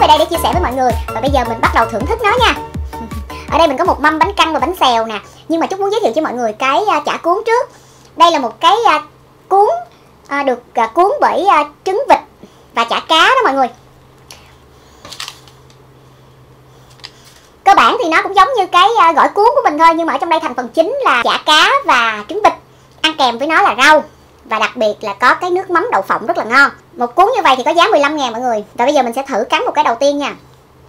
về đây để chia sẻ với mọi người. Và bây giờ mình bắt đầu thưởng thức nó nha. Ở đây mình có một mâm bánh căn và bánh xèo nè. Nhưng mà Trúc muốn giới thiệu cho mọi người cái chả cuốn trước. Đây là một cái cuốn được cuốn bởi trứng vịt và chả cá đó mọi người. Cơ bản thì nó cũng giống như cái gỏi cuốn của mình thôi, nhưng mà ở trong đây thành phần chính là chả cá và trứng vịt. Ăn kèm với nó là rau. Và đặc biệt là có cái nước mắm đậu phộng rất là ngon. Một cuốn như vậy thì có giá 15.000 mọi người. Và bây giờ mình sẽ thử cắn một cái đầu tiên nha.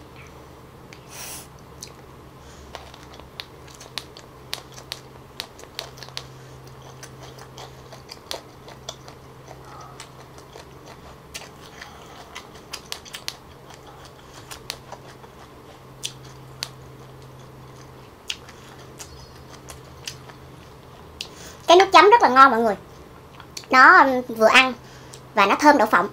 Cái nước chấm rất là ngon mọi người. Nó vừa ăn và nó thơm đậu phộng.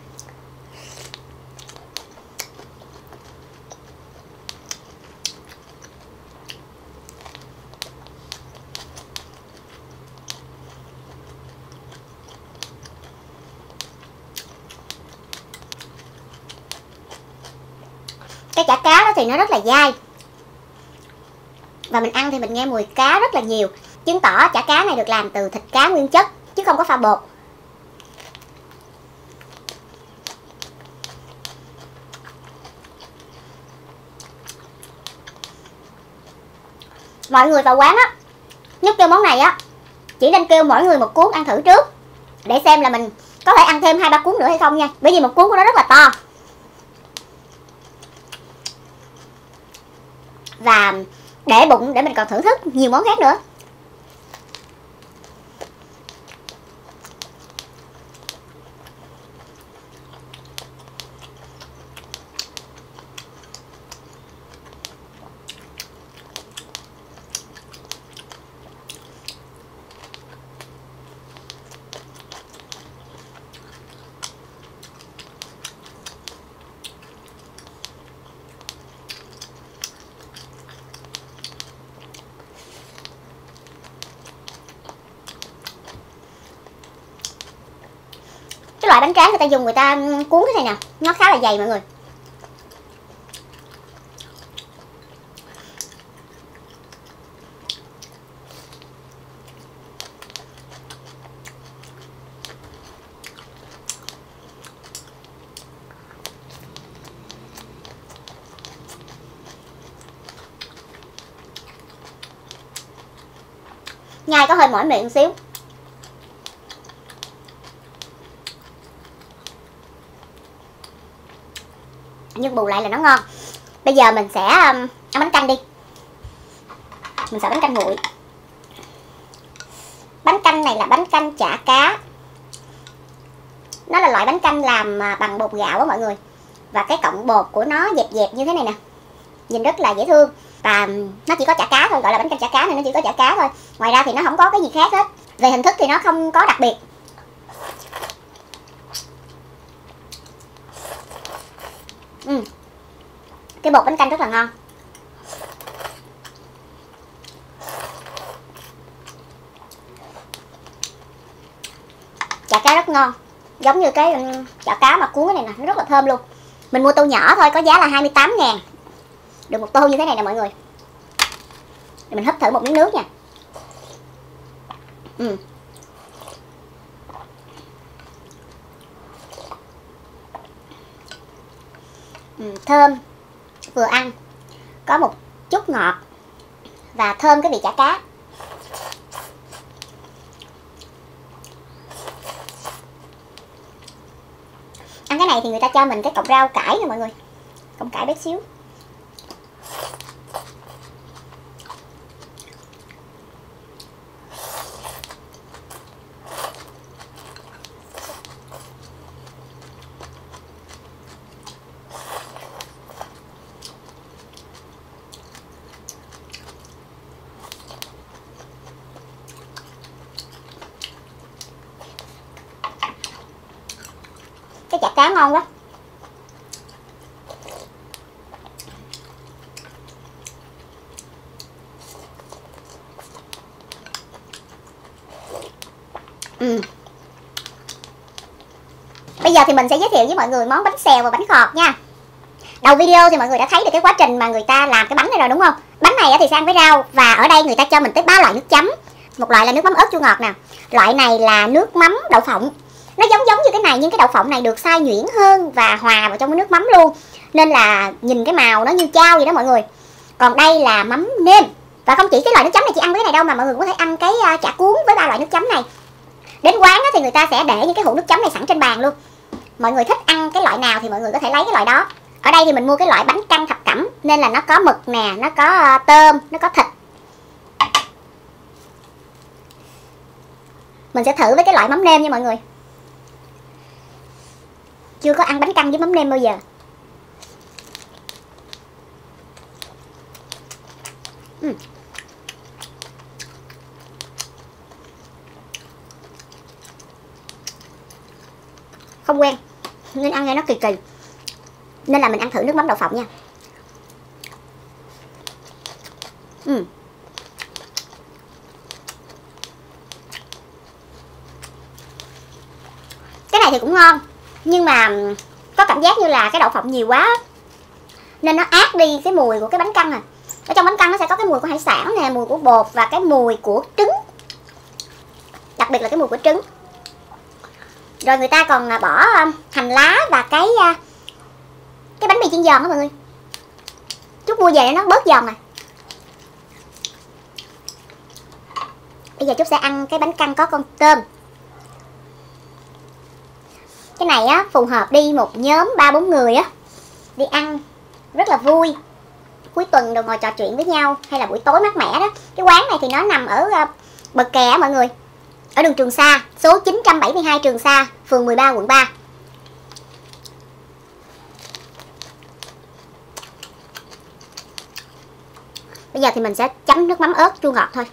Cái chả cá đó thì nó rất là dai. Và mình ăn thì mình nghe mùi cá rất là nhiều. Chứng tỏ chả cá này được làm từ thịt cá nguyên chất chứ không có pha bột. Mọi người vào quán á, nếu kêu món này á, chỉ nên kêu mỗi người một cuốn ăn thử trước, để xem là mình có thể ăn thêm 2-3 cuốn nữa hay không nha. Bởi vì một cuốn của nó rất là to. Và để bụng để mình còn thưởng thức nhiều món khác nữa. Cái loại bánh tráng người ta dùng, người ta cuốn cái này nè, nó khá là dày mọi người. Nhai có hơi mỏi miệng một xíu. Nhưng bù lại là nó ngon. Bây giờ mình sẽ ăn bánh canh đi. Mình sợ bánh canh nguội. Bánh canh này là bánh canh chả cá. Nó là loại bánh canh làm bằng bột gạo á mọi người. Và cái cọng bột của nó dẹp dẹp như thế này nè. Nhìn rất là dễ thương. Và nó chỉ có chả cá thôi, gọi là bánh canh chả cá này nó chỉ có chả cá thôi. Ngoài ra thì nó không có cái gì khác hết. Về hình thức thì nó không có đặc biệt. Cái bột bánh canh rất là ngon. Chả cá rất ngon. Giống như cái chả cá mà cuốn cái này nè, nó rất là thơm luôn. Mình mua tô nhỏ thôi, có giá là 28.000. Được một tô như thế này nè mọi người. Để mình húp thử một miếng nước nha. Thơm, vừa ăn, có một chút ngọt và thơm cái vị chả cá. Ăn cái này thì người ta cho mình cái cọng rau cải nè mọi người. Cọng cải bé xíu. Cái chả cá ngon quá. Bây giờ thì mình sẽ giới thiệu với mọi người món bánh xèo và bánh khọt nha. Đầu video thì mọi người đã thấy được cái quá trình mà người ta làm cái bánh này rồi đúng không? Bánh này thì sẽ ăn với rau, và ở đây người ta cho mình tới 3 loại nước chấm. Một loại là nước mắm ớt chua ngọt nè, loại này là nước mắm đậu phộng. Nó giống như cái này nhưng cái đậu phộng này được xay nhuyễn hơn và hòa vào trong cái nước mắm luôn, nên là nhìn cái màu nó như chao vậy đó mọi người. Còn đây là mắm nêm. Và không chỉ cái loại nước chấm này chỉ ăn với cái này đâu, mà mọi người cũng có thể ăn cái chả cuốn với 3 loại nước chấm này. Đến quán thì người ta sẽ để những cái hũ nước chấm này sẵn trên bàn luôn. Mọi người thích ăn cái loại nào thì mọi người có thể lấy cái loại đó. Ở đây thì mình mua cái loại bánh căn thập cẩm nên là nó có mực nè, nó có tôm, nó có thịt. Mình sẽ thử với cái loại mắm nêm nha mọi người. Chưa có ăn bánh căn với mắm nêm bao giờ. Không quen nên ăn nghe nó kỳ kỳ, nên là mình ăn thử nước mắm đậu phộng nha. Cái này thì cũng ngon, nhưng mà có cảm giác như là cái đậu phộng nhiều quá nên nó át đi cái mùi của cái bánh căn. Ở trong bánh căn nó sẽ có cái mùi của hải sản nè, mùi của bột và cái mùi của trứng, đặc biệt là cái mùi của trứng. Rồi người ta còn bỏ hành lá và cái bánh mì chiên giòn đó mọi người. Chút mua về nó bớt giòn này. Bây giờ Trúc sẽ ăn cái bánh căn có con tôm. Cái này á phù hợp đi một nhóm 3-4 người á, đi ăn rất là vui. Cuối tuần đồ ngồi trò chuyện với nhau, hay là buổi tối mát mẻ đó. Cái quán này thì nó nằm ở bờ kè á mọi người, ở đường Trường Sa, số 972 Trường Sa, phường 13, quận 3. Bây giờ thì mình sẽ chấm nước mắm ớt chua ngọt thôi.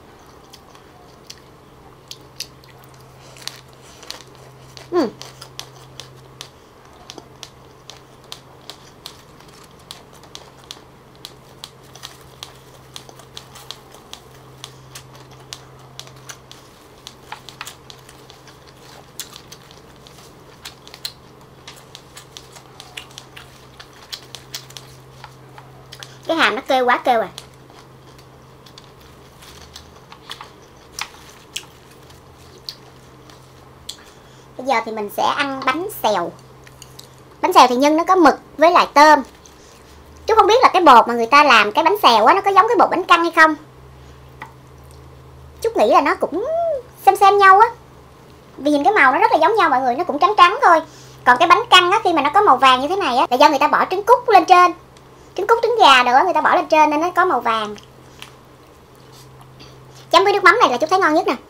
Cái hàm nó kêu quá kêu à. Bây giờ thì mình sẽ ăn bánh xèo. Bánh xèo thì nhân nó có mực với lại tôm. Chú không biết là cái bột mà người ta làm cái bánh xèo á, nó có giống cái bột bánh căn hay không. Chú nghĩ là nó cũng xem nhau á, vì nhìn cái màu nó rất là giống nhau mọi người, nó cũng trắng trắng thôi. Còn cái bánh căn á, khi mà nó có màu vàng như thế này á, là do người ta bỏ trứng cút lên trên. Trứng cút, trứng gà đồ á, người ta bỏ lên trên nên nó có màu vàng. Chấm với nước mắm này là chú thấy ngon nhất nè.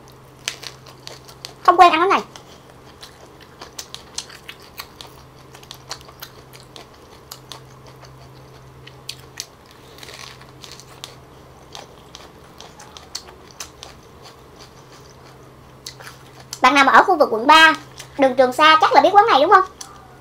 Không quen ăn cái này. Bạn nào mà ở khu vực quận 3, đường Trường Sa chắc là biết quán này đúng không?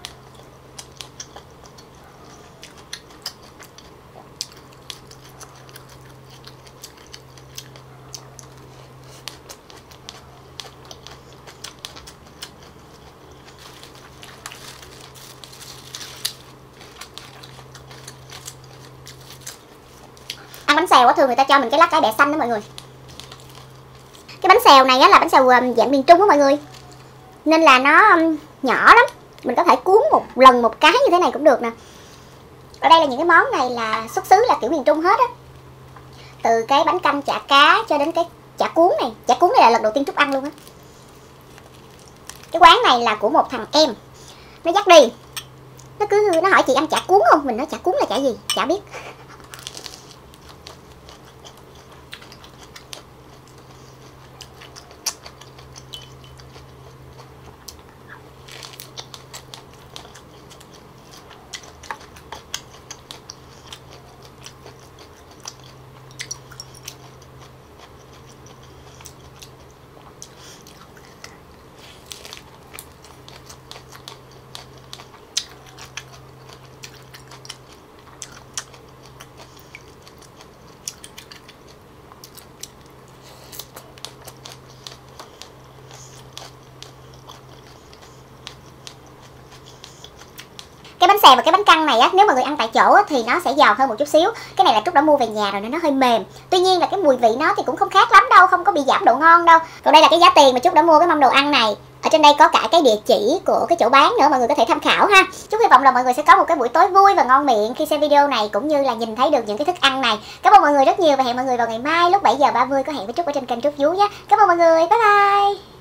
Ăn bánh xèo á thường người ta cho mình cái lá cải bẹ xanh đó mọi người. Cái bánh xèo này á là bánh xèo dạng miền Trung á mọi người, nên là nó nhỏ lắm, mình có thể cuốn một lần một cái như thế này cũng được nè. Ở đây là những cái món này là xuất xứ là kiểu miền Trung hết á, từ cái bánh canh chả cá cho đến cái chả cuốn này. Chả cuốn này là lần đầu tiên Trúc ăn luôn á. Cái quán này là của một thằng em, nó dắt đi, nó hỏi chị ăn chả cuốn không, mình nói chả cuốn là chả gì, chả biết. cái bánh xèo và cái bánh căn này á, nếu mà người ăn tại chỗ á, thì nó sẽ giòn hơn một chút xíu. Cái này là Trúc đã mua về nhà rồi nên nó hơi mềm. Tuy nhiên là cái mùi vị nó thì cũng không khác lắm đâu, không có bị giảm độ ngon đâu. Còn đây là cái giá tiền mà Trúc đã mua cái mâm đồ ăn này. Ở trên đây có cả cái địa chỉ của cái chỗ bán nữa, mọi người có thể tham khảo ha. Chúc hy vọng là mọi người sẽ có một cái buổi tối vui và ngon miệng khi xem video này, cũng như là nhìn thấy được những cái thức ăn này. Cảm ơn mọi người rất nhiều và hẹn mọi người vào ngày mai lúc 7:30 có hẹn với Trúc ở trên kênh Trúc Vú nhé. Cảm ơn mọi người, bye bye.